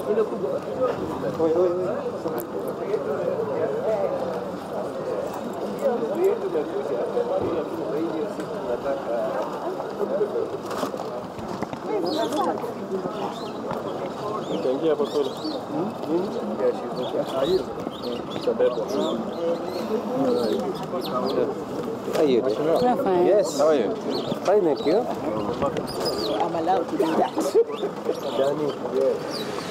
Utaingia hapo kweli? How are you? Fine. Yes. How are you? Fine, thank you. I'm allowed to do that. Dani, yes.